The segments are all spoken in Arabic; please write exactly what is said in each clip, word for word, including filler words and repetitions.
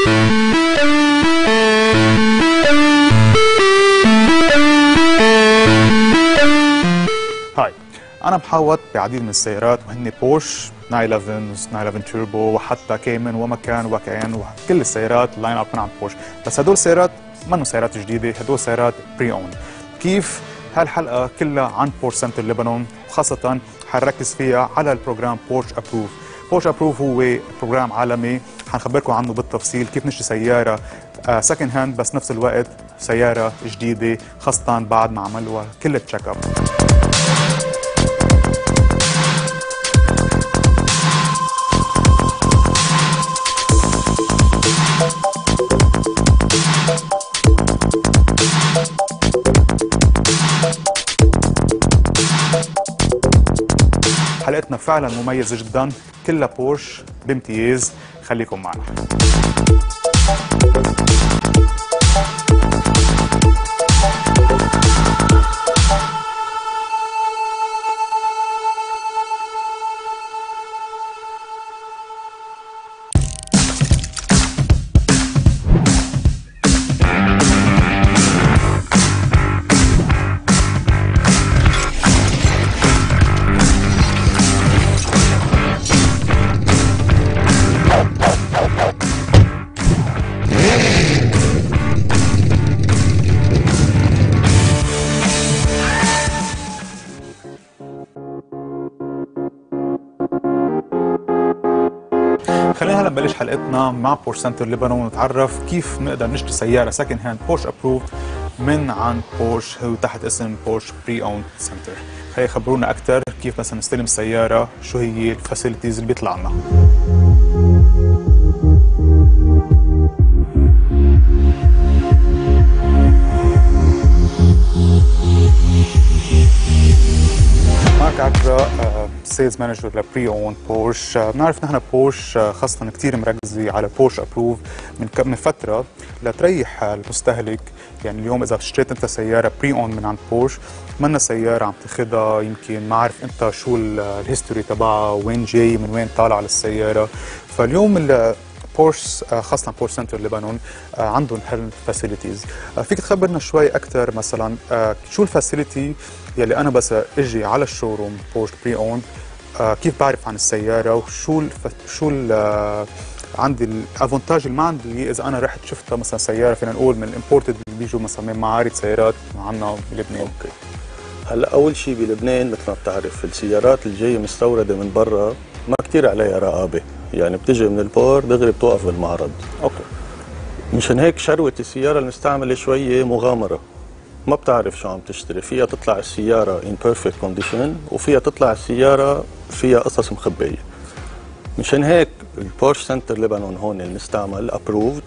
هاي، أنا محاوط بعديد من السيارات وهن بورش ناين إحدى عشر، ناين إحدى عشر توربو وحتى كيمن ومكان وكيان وكل السيارات اللاين اب من عند بورش، بس هدول السيارات منو سيارات جديدة، هدول سيارات بري اون. كيف؟ هالحلقة كلها عن بورش سنتر لبنان، وخاصة حنركز فيها على البروجرام بورش ابروف. بورش ابروف هو بروجرام عالمي حنخبركم عنه بالتفصيل كيف نشتري سيارة سكند هاند بس نفس الوقت سيارة جديدة، خاصة بعد ما عملوا كل التشيك اب. حلقتنا فعلا مميزة جدا، كلها بورش بامتياز، خليكم معنا. خلينا هلا نبلش حلقتنا مع بورش سنتر لبنان ونتعرف كيف نقدر نشتري سيارة سكند هاند بورش ابروف من عند بورش، هو تحت اسم بورش بري اون سنتر. خلينا خبرونا أكثر كيف مثلا نستلم السيارة، شو هي الفاسيلتيز اللي بيطلع لنا. معك عكرة سيلز مانجر لبري اون بورش. بنعرف نحن بورش خاصة كثير مركزة على بورش ابروف من من فترة لتريح المستهلك. يعني اليوم إذا اشتريت أنت سيارة بري اون من عند بورش، منا سيارة عم تاخذها يمكن ما عارف أنت شو الهيستوري تبعها، وين جاي من وين طالعة للسيارة. فاليوم بورش خاصة بورش سنتر لبنان عندهم هالفاسيلتيز. فيك تخبرنا شوي أكثر مثلا شو الفاسيلتي يلي أنا بس أجي على الشوروم بورش بري اون كيف بعرف عن السيارة، وشو الف... شو ال... عندي الافونتاج اللي ما عندي اذا انا رحت شفتها مثلا سياره فينا نقول من الامبورتد اللي بيجوا مثلا من معارض سيارات عندنا بلبنان. اوكي، هلا اول شيء بلبنان مثل ما بتعرف السيارات اللي جايه مستورده من برا ما كثير عليها رقابه، يعني بتجي من البور دغري بتوقف بالمعرض. اوكي، مشان هيك شروه السياره المستعمله شويه مغامره، ما بتعرف شو عم تشتري، فيها تطلع السياره in perfect condition وفيها تطلع السياره فيها قصص مخبيه. مشان هيك البورش سنتر لبنان هون المستعمل ابروفد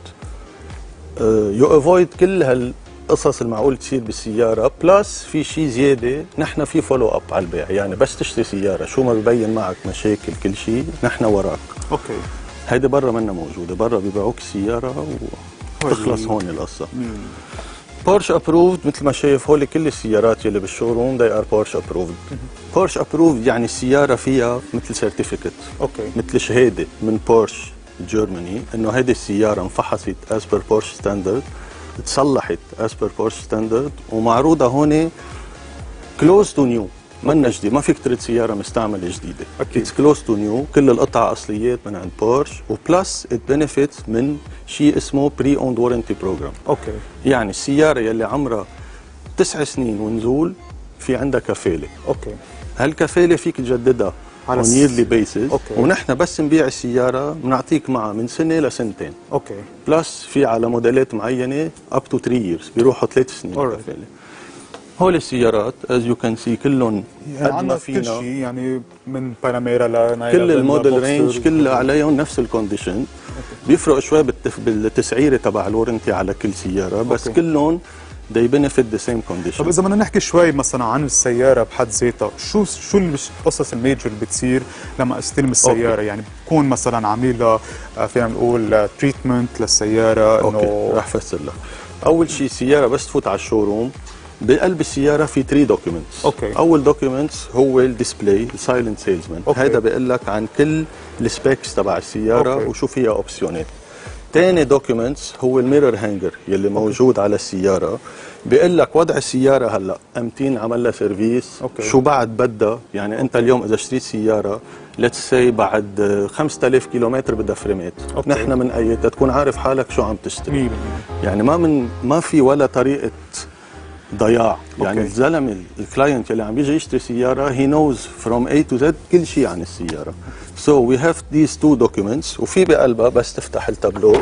يو افويد كل هالقصص المعقول تصير بالسياره، بلس في شيء زياده، نحن في فولو اب على البيع، يعني بس تشتري سياره شو ما ببين معك مشاكل كل شيء نحن وراك. اوكي، هيدي برا منا موجوده، برا بيبيعوك السياره وتخلص هون القصه. بورش ابروفد مثل ما شايف هول كل السيارات يلي بالشوروم they are بورش ابروفد. بورش ابروفد يعني السياره فيها مثل سيرتيفيكت، اوكي، مثل شهاده من بورش جيرماني انه هيدي السياره انفحصت از بير بورش ستاندرد، تصلحت از بير بورش ستاندرد، ومعروضه هون كلوز تو نيو، منا جديد، ما فيك ترد سياره مستعمله جديده. اكيد اتس كلوز تو نيو، كل القطع اصليات من عند بورش، وبلس ات بنفيتس من شيء اسمه بري اوند وارنتي بروجرام. اوكي، يعني السياره يلي عمرها تسع سنين ونزول في عندها كفاله. اوكي، هالكفاله فيك تجددها على ييرلي بيسز، ونحن بس نبيع السياره بنعطيك معها من سنه لسنتين. اوكي، بلس في على موديلات معينه اب تو ثلاثة ييرز بيروحوا ثلاث سنين كفاله. هول السيارات از يو كان سي كلهم يعني عندنا كل شيء، يعني من باناميرا لنايلا كل الموديل رينج كلها عليهم نفس الكونديشن. بيفرق شوي بالتف... بالتسعيره تبع الورنتي على كل سياره، بس أوكي. كلهم they benefit the same condition. طب اذا بدنا نحكي شوي مثلا عن السياره بحد ذاتها، شو شو القصص الميجر اللي بتصير لما استلم السياره؟ أوكي. يعني بكون مثلا عاملين لها فينا نقول تريتمنت للسياره انه رح فسر لك. اول شيء السياره بس تفوت على الشوروم بقلب السياره في ثلاثة دوكيومنتس. اوكي، اول دوكيومنتس هو الديسبلاي السايلنت سيلزمان، هذا بيقول لك عن كل السبيكس تبع السياره. أوكي. وشو فيها اوبسيونات. تاني دوكيومنتس هو الميرور هانجر يلي موجود على السياره، بيقول لك وضع السياره هلا امتين عمل لها سيرفيس، أوكي. شو بعد بدها، يعني أوكي. انت اليوم اذا اشتريت سياره ليتس سي بعد خمسة آلاف كيلومتر بدها فريمات، نحن من اي تكون عارف حالك شو عم تشتري، يعني ما من ما في ولا طريقه ضياع. أوكي. يعني الزلمه الكلاينت اللي عم بيجي يشتري سياره هي نوز فروم اي تو زد كل شيء عن السياره. سو وي هاف ذيز تو دوكيومنتس، وفي بقلبها بس تفتح التابلو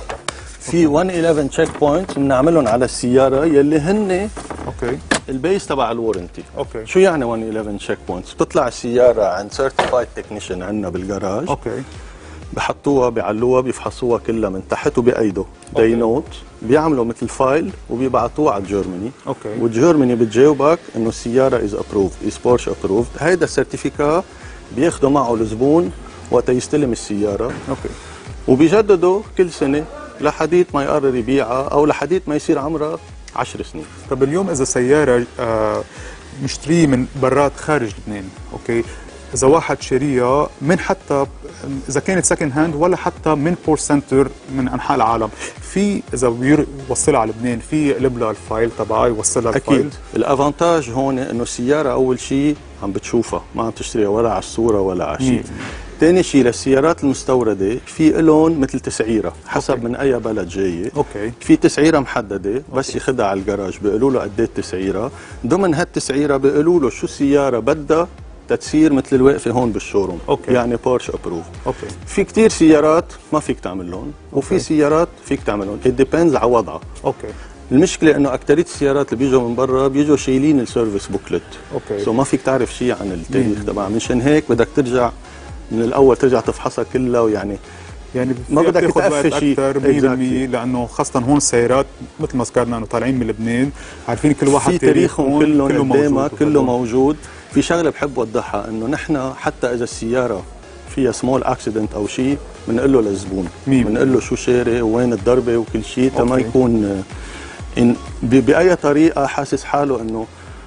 في مية وإحدى عشر تشيك بوينت بنعملهم على السياره يلي هن اوكي البيس تبع الورنتي. اوكي شو يعني مية وإحدى عشر تشيك بوينتس؟ بتطلع السياره عند سيرتيفايد تكنيشن عندنا بالجراج، اوكي بحطوها بيعلوها بيفحصوها كلها من تحت وبايده داي نوت، بيعملوا مثل فايل وبيبعتوه على الجيرماني. اوكي والجيرماني بتجاوبك انه السياره از ابروفد، از بورش ابروفد. هيدا السيرتيفيكا بياخده معه الزبون وقت يستلم السياره، اوكي وبيجدده كل سنه لحديت ما يقرر يبيعها او لحديت ما يصير عمرها عشر سنين. طب اليوم اذا سياره آه مشتريه من برات خارج لبنان، اوكي، اذا واحد شاريها من حتى اذا كانت سكند هاند ولا حتى من بور سنتر من انحاء العالم، في اذا بيوصلها على لبنان في يقلب لها الفايل تبعها يوصلها الفايل؟ اكيد. الافانتاج هون انه السياره اول شيء عم بتشوفها، ما عم تشتريها ولا على الصوره ولا على شيء. ثاني شيء للسيارات المستورده في لهم مثل تسعيره حسب أوكي. من اي بلد جايه. اوكي في في تسعيره محدده بس أوكي. ياخذها على الجراج بيقولوا له قد ايه التسعيره، ضمن هالتسعيره بيقولوا له شو السياره بدها تتصير مثل الواقفه هون بالشوروم. أوكي. يعني بورش ابروف. اوكي في كثير سيارات ما فيك تعمل لهم وفي أوكي. سيارات فيك تعمل لهم، it depends على وضعها. اوكي المشكله انه اكثريه السيارات اللي بيجوا من برا بيجوا شايلين السيرفيس بوكلت. اوكي سو ما فيك تعرف شيء عن التاريخ تبعها، مشان هيك بدك ترجع من الاول ترجع تفحصها كلها، ويعني يعني ما بدك تقفل شيء اكثر مية بالمية لانه خاصه هون السيارات مثل ما ذكرنا انه طالعين من لبنان عارفين كل واحد في تاريخهم كلهم كله موجود كله موجود. في شغله بحب اوضحها انه نحن حتى اذا السياره فيها سمول اكسيدنت او شيء بنقول له للزبون، بنقول له شو شاري وين الضربه وكل شيء تما يكون إن باي طريقه حاسس حاله انه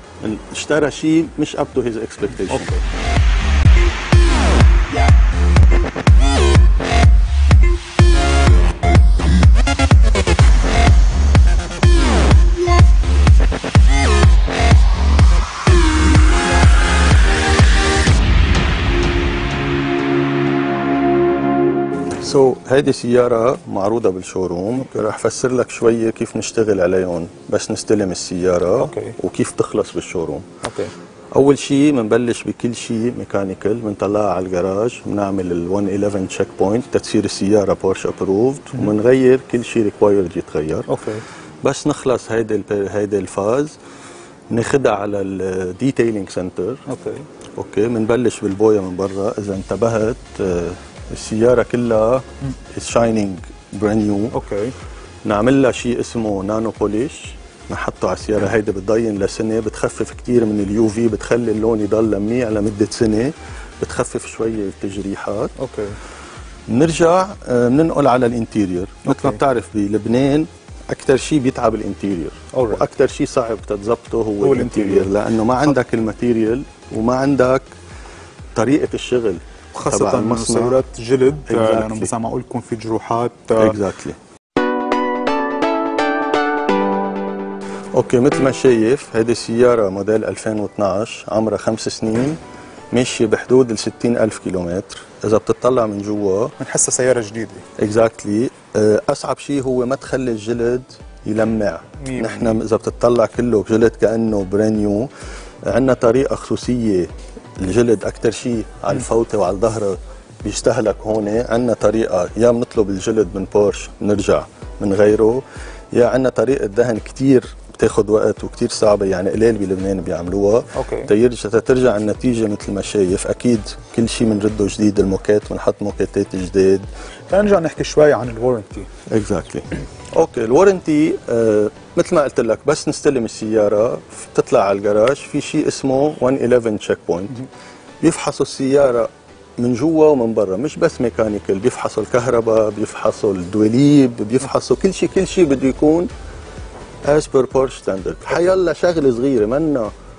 اشترى شيء مش up to his expectation. سو so, هيدي سيارة معروضة بالشوروم، رح فسر لك شوية كيف نشتغل عليهم بس نستلم السيارة. أوكي. وكيف تخلص بالشوروم. اوكي أول شيء بنبلش بكل شيء ميكانيكال، بنطلعها على الجراج، بنعمل ال مية وإحدى عشر تشيك بوينت تتصير السيارة بورش ابروفد، وبنغير كل شيء ريكوايرد يتغير. اوكي بس نخلص هيدي هيدي الفاز ناخدها على الديتيلينج سنتر. اوكي اوكي بنبلش بالبويه من برا، اذا انتبهت السياره كلها شاينينج براند نيو. اوكي نعمل لها شيء اسمه نانو بوليش، نحطه على السياره. هيدي بتضين لسنه، بتخفف كثير من اليو في، بتخلي اللون يضل لميع لمده سنه، بتخفف شويه التجريحات. اوكي بنرجع بننقل على الانتيريور. مثل ما بتعرف بلبنان اكثر شيء بيتعب الانتيريور، واكثر شيء صعب تتظبطه هو, هو الانتيريور، لانه ما عندك الماتيريال وما عندك طريقه الشغل، خاصة انه سيارات جلد لانه مثلا معقول يكون في جروحات. اكزاكتلي. اوكي مثل ما شايف هيدي السيارة موديل ألفين واثنعش، عمرها خمس سنين، ماشية بحدود ال ستين ألف كيلومتر. إذا بتطلع من جوا بنحسها سيارة جديدة. اكزاكتلي. أصعب شيء هو ما تخلي الجلد يلمع. نحن إذا بتطلع كله جلد كأنه برين نيو. عندنا طريقة خصوصية، الجلد أكثر شيء على الفوتة وعلى الظهر بيستهلك هون. عندنا طريقة يا بنطلب الجلد من بورش بنرجع بنغيره، يا عندنا طريقة دهن كثير بتاخذ وقت وكثير صعبة، يعني قليل بلبنان بيعملوها. اوكي تيرجع ترجع النتيجة مثل ما شايف. أكيد كل شيء بنرده جديد، الموكات بنحط موكاتات جديد. نرجع نحكي شوي عن الورنتي. اكزاكتلي. اوكي الورنتي آه مثل ما قلت لك بس نستلم السيارة بتطلع على الجراج، في شيء اسمه مية وإحدى عشر تشيك بوينت، بيفحصوا السيارة من جوا ومن برا، مش بس ميكانيكال، بيفحصوا الكهرباء، بيفحصوا الدواليب، بيفحصوا كل شيء. كل شيء بده يكون as per Porsche standard. حيلا شغله صغيره منا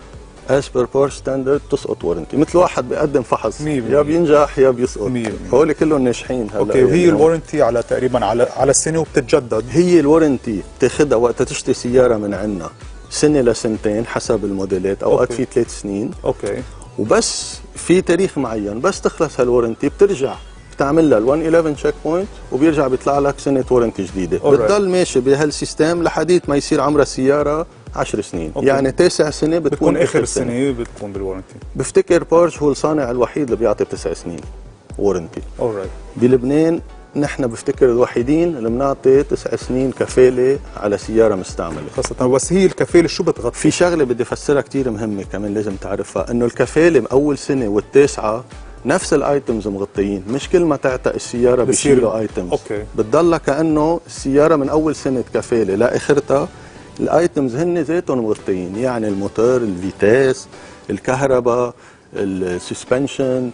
as per Porsche standard تسقط ورنتي، مثل واحد بيقدم فحص مية يا بينجح يا بيسقط. مية. هول كلهم ناجحين هلا. اوكي، وهي الورنتي على تقريبا على على السنه وبتتجدد. هي الورنتي بتاخذها وقت تشتري سياره من عندنا سنه لسنتين حسب الموديلات، اوقات في ثلاث سنين. اوكي. وبس في تاريخ معين، بس تخلص هالورنتي بترجع بتعمل لها ال مية وحداشر تشيك بوينت وبيرجع بيطلع لك سنه ورنتي جديده. بتضل ماشي بهالسيستم لحديت ما يصير عمرها السياره عشر سنين. أوكي. يعني تاسع سنه بتكون, بتكون اخر السنه بتكون بالورنتي. بفتكر بورش هو الصانع الوحيد اللي بيعطي تسع سنين ورنتي. اورايت. بلبنان نحن بفتكر الوحيدين اللي بنعطي تسع سنين كفاله على سياره مستعمله. خاصه بس هي الكفاله شو بتغطي؟ في شغله بدي افسرها كثير مهمه كمان لازم تعرفها، انه الكفاله باول سنه والتاسعه نفس الايتمز مغطيين، مش كل ما تعتق السياره بيشيلوا ايتمز. اوكي. بتضلها كانه السياره من اول سنه كفاله لاخرتها الايتمز هن ذاتهم مغطيين، يعني الموتور، الفيتاس، الكهرباء، السسبنشن.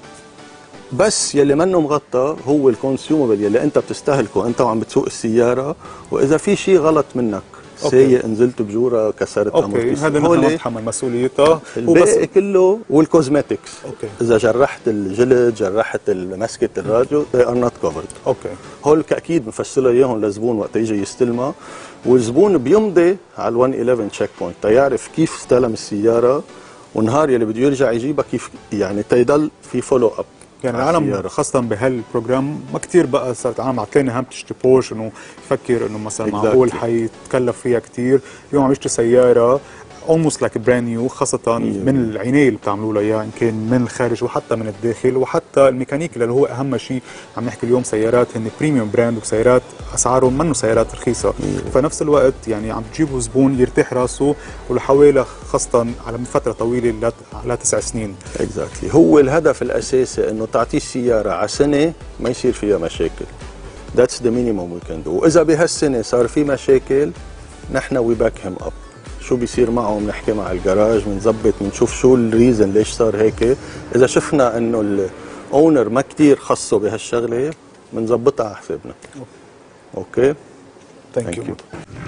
بس يلي منه مغطى هو الكونسيومبل يلي انت بتستهلكه انت وعم بتسوق السياره، واذا في شيء غلط منك سايق نزلت بجوره كسرت اوكي هذا نحن نتحمل مسؤوليتها. الباقي كله والكوزماتكس. اوكي. اذا جرحت الجلد، جرحت مسكه الراديو they are not covered. اوكي. هول اكيد بنفصلها اياهم للزبون وقت يجي يستلمها، والزبون بيمضي على ال مية وحداشر تشيك بوينت تيعرف كيف استلم السياره، ونهار يلي بده يرجع يجيبها كيف يعني تيضل في فولو اب. يعني العالم خاصة بهالبروجرام ما كثير بقى صارت عالم عتلاقي هم تشتري بورش انه يفكر انه مثلا معقول حيتكلف فيها كثير، اليوم عم يشتري سيارة almost like brand new، خاصة من العناية اللي بتعملوا له اياها ان كان من الخارج وحتى من الداخل وحتى الميكانيكي اللي هو اهم شيء. عم نحكي اليوم سيارات هن بريميوم براند وسيارات اسعارهم منه سيارات رخيصة، فنفس الوقت يعني عم تجيبوا زبون يرتاح راسه ولحوالي خاصة على فترة طويلة على تسع سنين. اكزاكتلي. هو الهدف الاساسي انه تعطيه السيارة على سنة ما يصير فيها مشاكل. That's the minimum we can do. واذا بهالسنة صار في مشاكل نحن وي باك هيم اب. شو بيصير معه بنحكي مع الجراج، بنظبط بنشوف شو الريزن ليش صار هيك. اذا شفنا انه الاونر ما كثير خصه بهالشغله بنظبطها على حسابنا. اوكي ثانك يو.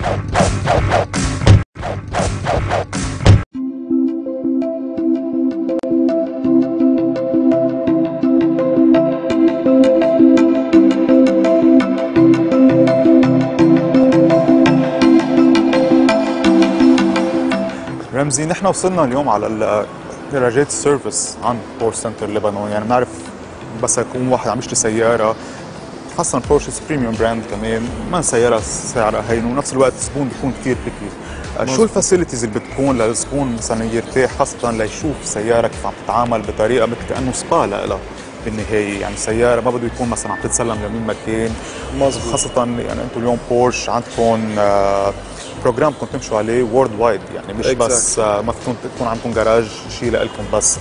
رمزي، نحن وصلنا اليوم على جراجات السيرفيس عند بورش سنتر لبنان. يعني بنعرف بس يكون واحد عم يشتري سياره خاصه بورش بريميوم براند كمان ما سياره سعرها هين، ونفس الوقت الزبون بيكون كثير بيكي. شو الفاسيلتيز اللي بتكون للزبون مثلا يرتاح خاصه ليشوف سياره كيف عم تتعامل بطريقه مثل كانه سبا لها بالنهايه؟ يعني سياره ما بده يكون مثلا عم تتسلم لمين مكان. مظبوط. خاصه يعني انتم اليوم بورش عندكم آه بروجرام كنتوا تمشوا عليه وورد وايد، يعني مش exactly. بس آه ما فيكم تكون عندكم جراج شيء لكم بس.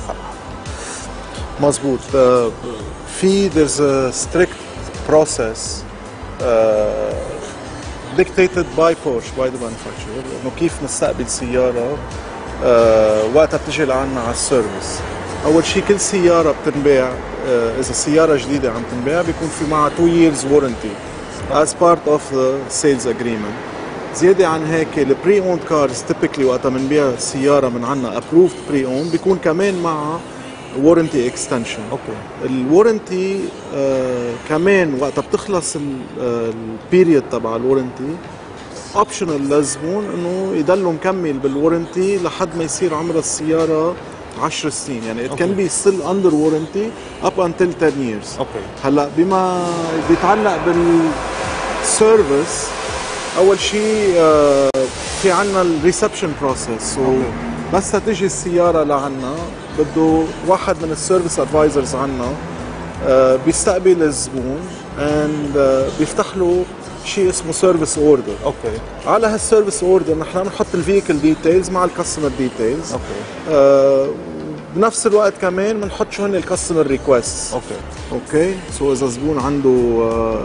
مظبوط. uh, في there's a strict process uh, dictated by Porsche by the manufacturer انه كيف نستقبل سياره uh, وقتها بتجي لعنا على السيرفيس. اول شيء كل سياره بتنباع uh, اذا سياره جديده عم تنباع بيكون في معها two years warranty as part of the sales agreement. زياده عن هيك البري اون كارز تيبيكلي وقتها بنبيع سياره من عنا ابروفد بري اون بيكون كمان معها وارنتي اكستنشن. اوكي. الورنتي آه كمان وقتها بتخلص البيريود تبع الورنتي اوبشنال للزبون انه يضل مكمل بالورنتي لحد ما يصير عمر السياره عشر سنين. يعني it can be still under warranty up until ten years. اوكي. هلا بما بيتعلق بالسيرفيس، اول شيء آه في عنا الريسبشن بروسيس، بس تجي السياره لعنا بده واحد من السيرفيس ادفايزرز عنا آه بيستقبل الزبون اند آه بيفتح له شيء اسمه سيرفيس اوردر. اوكي. على هالسيرفيس اوردر نحن بنحط الفيكل ديتيلز مع الكاستمر ديتيلز. اوكي. آه بنفس الوقت كمان بنحط شو هن الكاستمر ريكويست. اوكي. اوكي. سو اذا زبون عنده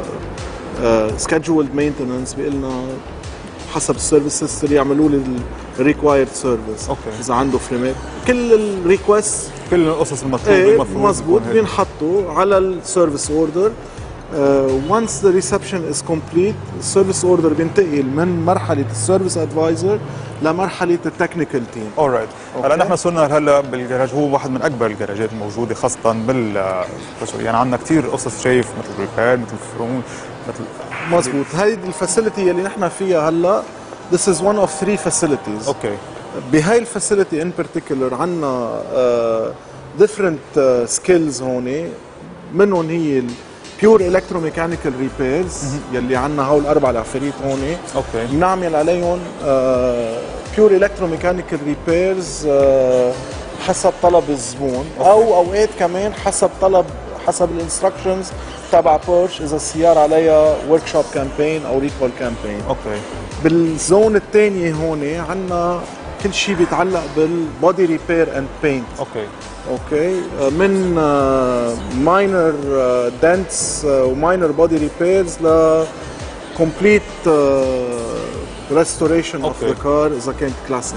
سكادجولد مينتننس بيقول لنا حسب السيرفيس هيستوري يعملوا لي الريكوايرد سيرفيس. اوكي. اذا عنده فريمات كل الريكويست كل القصص المطلوبه ايه مضبوط بينحطوا على السيرفيس اوردر once the reception is complete السيرفيس اوردر بينتقل من مرحله السيرفيس ادفايزر لمرحله التكنيكال تيم. اورايت. هلا نحن صرنا هلا بالجراج، هو واحد من اكبر الجراجات الموجوده خاصه بال يعني عندنا كثير قصص شايف مثل ريبير مثل فرون مثل مزبوط. هيدي الفاسيلتي اللي نحن فيها هلا this is one of three facilities. اوكي. بهاي الفاسيلتي ان بارتيكولر عندنا different سكيلز هون، منهم هي البيور الكتروميكانيكال ريبيرز يلي عندنا هول الاربع العفاريت هون. اوكي. بنعمل عليهم بيور الكتروميكانيكال ريبيرز حسب طلب الزبون، او اوقات كمان حسب طلب حسب الانستركشنز تبع بورش اذا السياره عليها ورك شوب كامبين او ريكول كامبين. اوكي. بالزون الثانيه هون عندنا كل شيء بيتعلق بالبودي ريبير اند بينت. اوكي. اوكي. من ماينر دنتس وماينر بودي ريبيرز ل كومبليت ريستوريشن اوف ذا كار اذا كانت كلاسيك.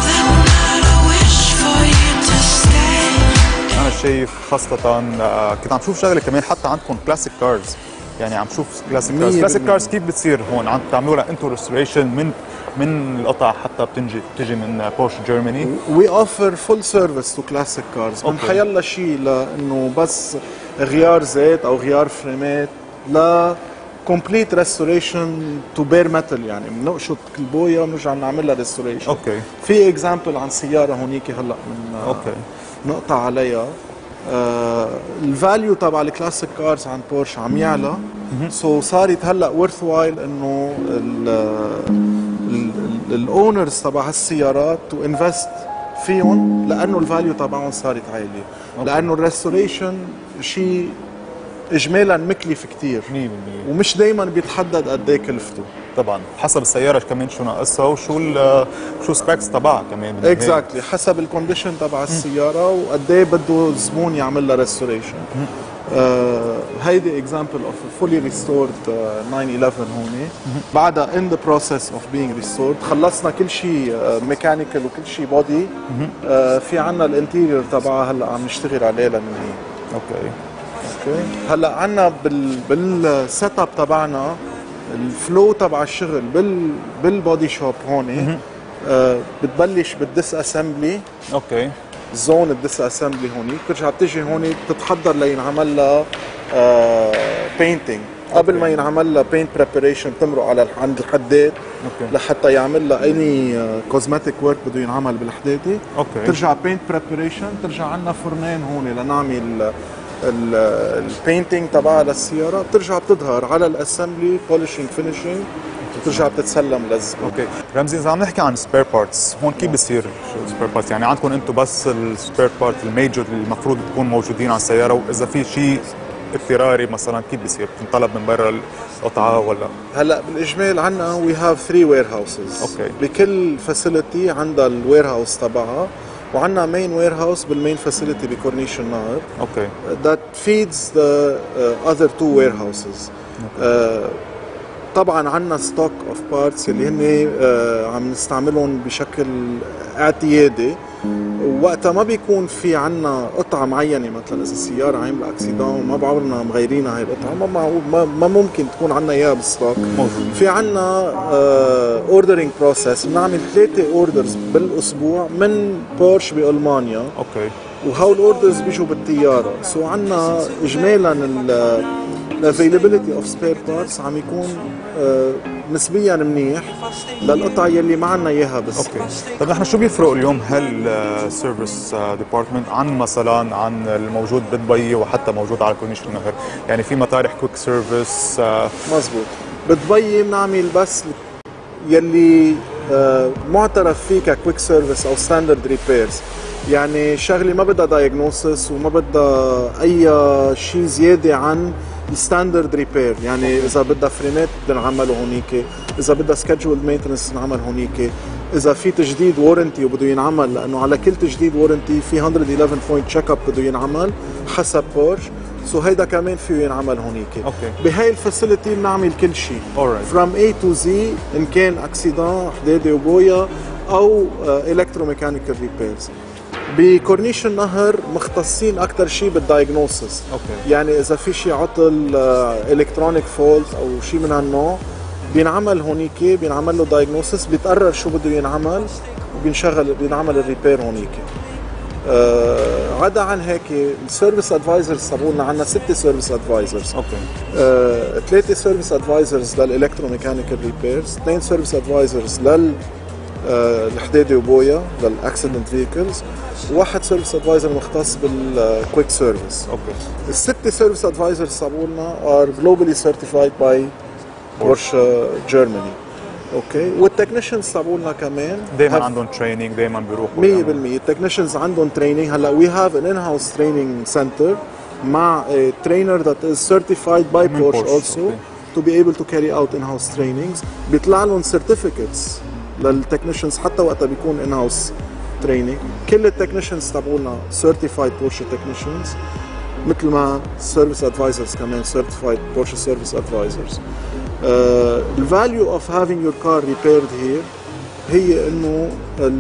انا شايف خاصه كنت عم شوف شغله كمان حتى عندكم كلاسيك كارز، يعني عم شوف كلاسيك كارز. كلاسيك كارز كيف بتصير هون؟ عم تعملوا لها انتو ريستوريشن من من القطع حتى بتنجي بتجي من بورش جيرماني؟ وي اوفر فول سيرفيس تو كلاسيك كارز، من حيلا شيء لانه بس غيار زيت او غيار فريمات ل كومبليت ريستوريشن تو بير ميتال، يعني بنقشط البويه ونرجع نعمل لها ريستوريشن. اوكي. في اكزامبل عن سياره هونيك هلا من اوكي نقطع عليها. الفاليو تبع الكلاسيك كارز عن بورش عم يعلى، سو so صارت هلا ورث وايل انه الاونرز تبع هالسيارات تو انفست فيهم لانه الفاليو تبعهم صارت عاليه. لانه الريستوريشن شيء اجمالا مكلف كثير مية بالمية ومش دائما بيتحدد قد ايه كلفته. طبعا حسب السياره كمان شو ناقصها وشو شو سبيكس تبعها كمان. اكزاكتلي exactly. حسب الكونديشن تبع السياره وقد ايه بده الزبون يعمل لها ريستوريشن. آه هيدي اكزامبل اوف فولي ريستورد ناين إليفن هون. بعدها ان ذا بروسيس اوف بينج ريستورد خلصنا كل شيء ميكانيكال وكل شيء بودي. آه في عندنا الانتيريور تبعها هلا عم نشتغل عليه لننهي. اوكي. اوكي. هلا عندنا بال بالسيت اب تبعنا الفلو تبع الشغل بال بالبودي شوب هون. آه بتبلش بالديس اسمبلي. اوكي. زون الديس اسمبلي هون، بترجع بتجي هون بتتحضر لينعمل لها آه بينتينج. قبل ما ينعمل لها بينت بريباريشن بتمرق على عند الحداد لحتى يعمل لها اني كوزماتيك ورك بده ينعمل بالحداده. اوكي. ترجع بينت بريباريشن، ترجع عندنا فرنين هون لنعمل البينتينج تبعها للسياره، بترجع بتظهر على الاسمبلي بولشينج فينيشينج، بترجع بتتسلم للزبون. اوكي. رمزي اذا عم نحكي عن سبير بارتس هون كيف بصير سبير بارتس؟ يعني عندكم انتم بس السبير بارت الميجر اللي المفروض تكون موجودين على السياره، واذا في شيء اضطراري مثلا كيف بصير؟ بتنطلب من برا القطعه ولا؟ هلا بالاجمال عندنا وي هاف ثري وير هاوسز. اوكي. بكل فاسيلتي عندها الوير هاوس تبعها، وعندنا مين وير هاوس بالمين فاسيلتي بكورنيش النهر. اوكي. that feeds the uh, other two warehouses. uh, طبعا عندنا ستوك اوف بارتس اللي هن uh, عم نستعملهم بشكل اعتيادي، وقتها ما بيكون في عندنا قطعه معينه، مثلا اذا السياره عامله اكسيدون وما بعمرنا مغيرينها هاي القطعه ما ما, ما ممكن تكون عندنا اياها بالستوك. في عندنا اوردرينج uh, بروسيس، بنعمل ثلاثه اوردرز بالاسبوع من بورش بالمانيا. اوكي. وهول الاوردرز بيجوا بالطياره، سو عندنا اجمالا الافيلابيلتي اوف سبير بارتس عم يكون آه نسبيا منيح للقطع يلي ما عندنا اياها بس. اوكي. طيب نحن شو بيفرق اليوم هالسيرفيس ديبارتمنت عن مثلا عن الموجود بدبي وحتى موجود على كورنيش النهر؟ يعني في مطارح كويك سيرفيس. آه مزبوط. بدبي بنعمل بس يلي آه معترف فيه ككويك سيرفيس او ستاندرد ريبيرز، يعني شغله ما بدها دايجنوسس وما بدها اي شيء زياده عن الستاندرد ريبير. يعني اذا بدها فريمات بدنا نعمله هونيك، اذا بدها سكجول مينتنس نعمل هونيك، اذا في تجديد وورنتي وبده ينعمل، لانه على كل تجديد وورنتي في مية وإحدى عشر بوينت تشيك اب بده ينعمل حسب بورش، سو هيدا كمان فيه ينعمل هونيك. اوكي. بهاي الفاسيلتي بنعمل كل شيء alright. from A to Z، ان كان اكسيدون حداده وبويا او الكتروميكانيكال ريبيرز. بكورنيش النهر مختصين اكثر شيء بالدايجنوسيس. اوكي. يعني اذا في شيء عطل الكترونيك فولت او شيء من هالنوع بينعمل هونيك، بينعمل له دايجنوسيس، بيتقرر شو بده ينعمل وبينشغل بينعمل الريبير هونيك. آه عدا عن هيك السيرفيس ادفايزرز تبعولنا عندنا ستة سيرفيس ادفايزرز. اوكي. آه، ثلاثة سيرفيس ادفايزرز للالكتروميكانيكال ريبيرز، اثنين سيرفيس ادفايزرز لل آه، الحديدة وبويا للاكسيدنت فيكلز، وواحد سيرفيس ادفايزر مختص بالكويك سيرفيس. اوكي. الستة سيرفيس ادفايزرز تبعولنا ار جلوبالي سيرتيفايد باي بورش جيرماني. اوكي. والتكنيشنز تبعولنا كمان دائما عندهم تريننج، دائما بيروحوا مية بالمية. التكنيشنز عندهم تريننج. هلا وي هاف ان ان هاوس تريننج سنتر مع a trainer that is certified by Porsche, Porsche also okay. to be able to carry out in-house trainings. بيطلع لهم certificates للتكنيشنز حتى وقتها بيكون in-house training. كل التكنيشنز تبعولنا certified Porsche technicians، مثل ما service advisors كمان certified Porsche service advisors. uh, the value of having your car repaired here هي انه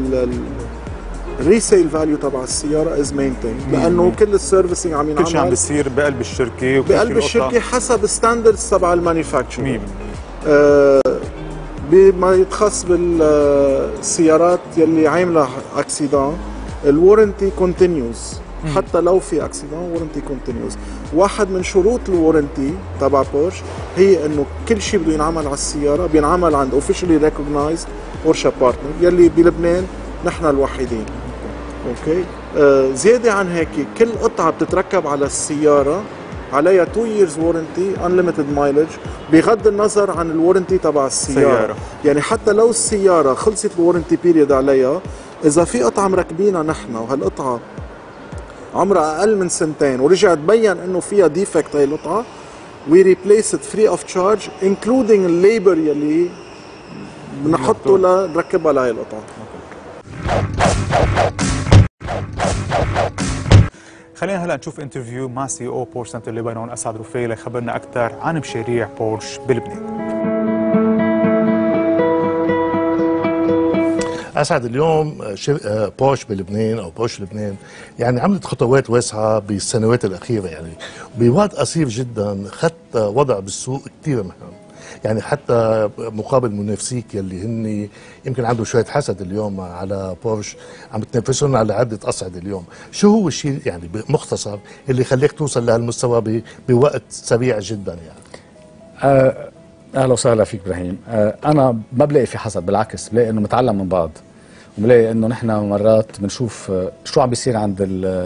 الريسيل فاليو تبع السياره از مينتين، لانه كل السيرفيسنج عم ينعمل كل شيء عم بيصير بقلب الشركه بقلب الشركه حسب ستاندردز تبع المانيفاكتشر. مية آه بما يتخص بالسيارات يلي عامله اكسيدان الورنتي كونتينيوز، حتى لو في اكسيدان ورنتي كونتينيوز. واحد من شروط الورنتي تبع بورش هي انه كل شيء بده ينعمل على السياره بينعمل عند اوفيشلي ريكوجنايزد بورشا بارتنر يلي بلبنان نحن الوحيدين. اوكي. آه زياده عن هيك كل قطعه بتتركب على السياره عليها تو years warranty unlimited mileage بغض النظر عن الورنتي تبع السياره. سيارة. يعني حتى لو السياره خلصت الورنتي بيريد عليها، اذا في قطعه مركبينها نحن وهالقطعه عمرها اقل من سنتين ورجع تبين انه فيها ديفكت هي القطعه، we replace it free of charge including الليبر يلي بنحطه لنركبها لهي القطعه. خلينا هلا نشوف انترفيو مع سي او بورش سنتر لبنان اسعد رفيع ليخبرنا اكثر عن مشاريع بورش بلبنان. اسعد اليوم بورش بلبنان او بورش لبنان يعني عملت خطوات واسعه بالسنوات الاخيره، يعني بوقت قصير جدا خدت وضع بالسوق كثير مهم. يعني حتى مقابل منافسيك يلي هن يمكن عنده شويه حسد اليوم على بورش عم تنافسهم على عده اصعده اليوم، شو هو الشيء يعني بمختصر اللي يخليك توصل لهالمستوى بوقت سريع جدا يعني؟ أه اهلا وسهلا فيك ابراهيم. أه انا ما بلاقي في حسد، بالعكس بلاقي انه متعلم من بعض، وبلاقي انه نحن مرات بنشوف شو عم بيصير عند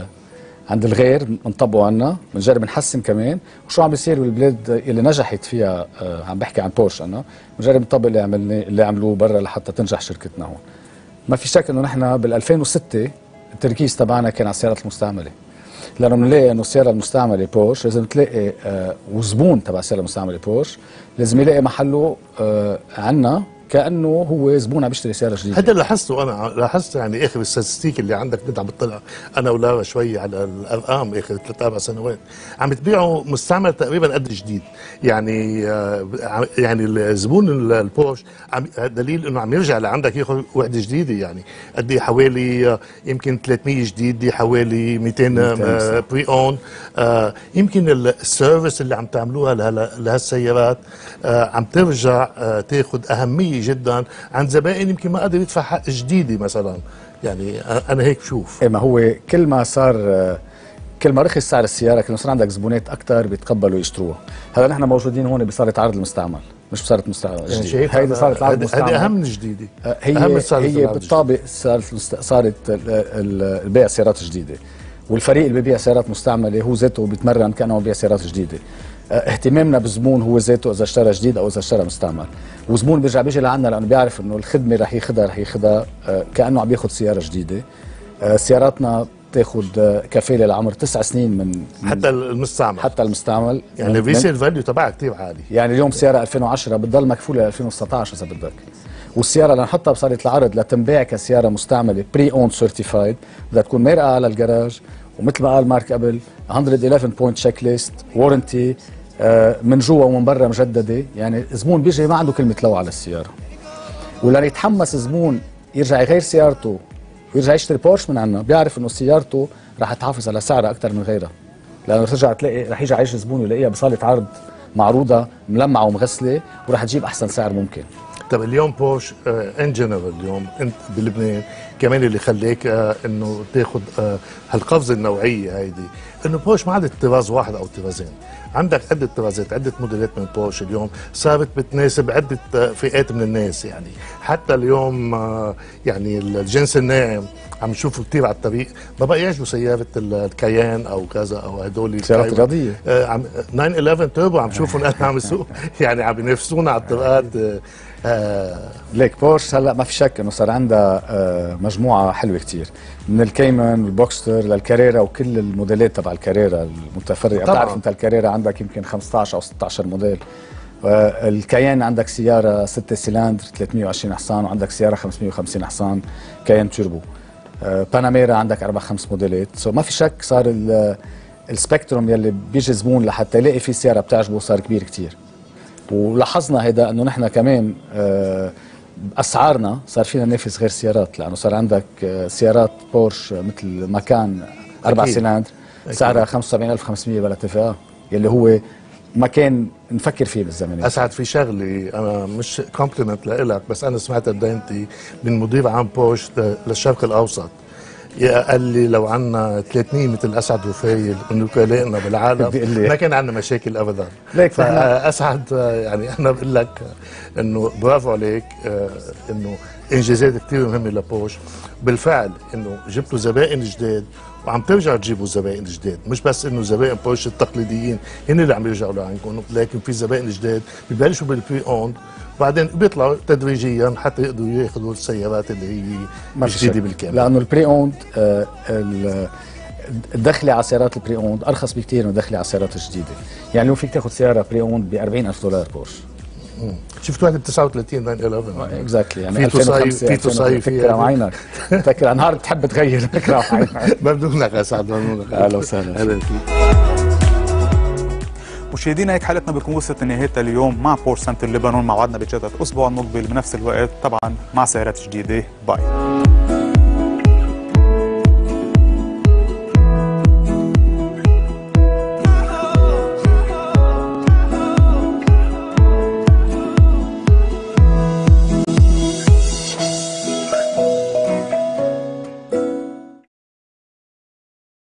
عند الغير بنطبقه عنا، بنجرب نحسن كمان، وشو عم بيصير بالبلاد اللي نجحت فيها. أه عم بحكي عن بورش انا، بنجرب نطبق اللي عملنا اللي عملوه برا لحتى تنجح شركتنا هون. ما في شك انه نحن بال ألفين وستة التركيز تبعنا كان على السيارات المستعمله، لانه بنلاقي انه السياره المستعمله بورش لازم تلاقي آه وزبون تبع السياره المستعمله بورش لازم يلاقي محله آه عنا كانه هو زبون عم بيشتري سياره جديده. هذا لاحظته انا، لاحظت يعني اخر الستاتستيك اللي عندك كنت عم بطلع انا ولارا شوي على الارقام اخر ثلاث اربع سنوات، عم تبيعوا مستعمل تقريبا قد جديد، يعني آه يعني الزبون البورش عم دليل انه عم يرجع لعندك ياخذ وحده جديده، يعني قد حوالي آه يمكن ثلاثمية جديده، حوالي مئتين آه بري اون. آه يمكن السيرفيس اللي عم تعملوها لهالسيارات آه عم ترجع آه تاخذ اهميه جدا عند زبائن يمكن ما قادر يدفع حق جديده مثلا، يعني انا هيك بشوف. ايه ما هو كل ما صار كل ما رخص سعر السياره كل ما صار عندك زبونات اكثر بيتقبلوا يشتروها. هلا نحن موجودين هون بصاله عرض المستعمل مش بصاله مستعمل جديد، هيدي صارت العرض المستعمل، هذه اهم من الجديده. هي أهم هي بالطابق صارت صارت البيع سيارات جديده، والفريق اللي بيبيع سيارات مستعمله هو ذاته بيتمرن كانه بيبيع سيارات جديده. اهتمامنا بالزبون هو ذاته اذا اشترى جديد او اذا اشترى مستعمل، وزبون بيرجع بيجي لعنا لانه بيعرف انه الخدمه رح ياخذها رح ياخذها كانه عم ياخذ سياره جديده. سياراتنا بتاخذ كفاله لعمر تسع سنين من حتى المستعمل حتى المستعمل يعني الريسيل فاليو تبعها كثير عالي. يعني اليوم سياره ألفين وعشرة بتضل مكفوله ل ألفين وتسعطعش اذا بدك، والسياره لنحطها بصاله العرض لتنباع كسياره مستعمله بري اون سيرتيفايد بدها تكون مرقه على الجراج، ومثل ما قال مارك قبل مية وإحدى عشر بوينت تشيك ليست وورنتي من جوا ومن برا مجدده. يعني زبون بيجي ما عنده كلمه لو على السياره، ولان يتحمس زبون يرجع يغير سيارته ويرجع يشتري بورش من عنا، بيعرف انه سيارته رح تحافظ على سعرها اكثر من غيرها، لانه ترجع تلاقي رح يجي عايش زبون يلاقيها بصاله عرض معروضه ملمعه ومغسله ورح تجيب احسن سعر ممكن. طب اليوم بورش ان جنرال اليوم انت بلبنان كمان اللي خليك آه انه تاخذ آه هالقفزه النوعيه هيدي، انه بورش ما عادت طراز واحد او طرازين، عندك عده طرازات، عده موديلات من بورش اليوم صارت بتناسب عده آه فئات من الناس. يعني حتى اليوم آه يعني الجنس الناعم عم نشوفه كثير على الطريق، ما بقى يعجبوا سياره الكيان او كذا او هدول سيارات رياضيه. آه عم تسعة إحدى عشر توربو عم شوفهم انا عم يسوق يعني عم ينافسونا على الطرقات. آه آه ليك بورش هلا ما في شك انه صار عندها آه مجموعه حلوه كتير، من الكيمان والبوكستر للكاريرا وكل الموديلات تبع الكاريرا المتفرقه. بتعرف انت الكاريرا عندك يمكن خمسة عشر او ستة عشر موديل، آه الكيان عندك سياره ستة سلندر ثلاثمية وعشرين حصان، وعندك سياره خمسمية وخمسين حصان كيان توربو. آه باناميرا عندك اربع خمس موديلات. سو ما في شك صار السبيكتروم يلي بيجي زبون لحتى يلاقي في سياره بتعجبه صار كبير كتير. ولاحظنا هيدا انه نحن كمان باسعارنا صار فينا ننافس غير سيارات، لانه صار عندك سيارات بورش مثل مكان اربع سلندر سعرها خمسة وسبعين ألف وخمسمية بلا تفاهه، يلي هو ما كان نفكر فيه بالزمن. اسعد في شغلي انا مش كومبلمنت لإلك، بس انا سمعت داينتي من مدير عام بورش للشرق الاوسط، قال لي لو عنا ثلاثمية مثل اسعد وفايل من وكلائنا بالعالم ما كان عندنا مشاكل ابدا. فاسعد يعني انا بقول لك انه برافو عليك، انه انجازات كثير مهمه لبورش. بالفعل انه جبتوا زبائن جداد وعم ترجعوا تجيبوا زبائن جداد، مش بس انه زبائن بورش التقليديين هن اللي عم يرجعوا لعندكم، لكن في زبائن جداد ببلشوا بالبري اوند وبعدين بيطلعوا تدريجيا حتى يقدروا ياخذوا السيارات اللي هي جديده بالكامل. لانه البري اوند آه الدخله على سيارات البري اوند ارخص بكثير من الدخله على السيارات الجديده. يعني اليوم فيك تاخذ سياره بري اوند ب أربعين ألف دولار بورش. شفت واحد ب تسعة وثلاثين تسعة إحدى عشر اكزاكتلي يعني في تصيف في تصيف فكره معينك فكره نهار بتحب تغير فكره معينك. ممنونك يا سعد، ممنونك. اهلا وسهلا. اهلا فيك. مشاهدينا هيك حلقتنا بتكون وصلت لنهايتها اليوم مع بورش سنتر لبنان. موعدنا بيتجدد الاسبوع المقبل بنفس الوقت طبعا مع سيارات جديده. باي.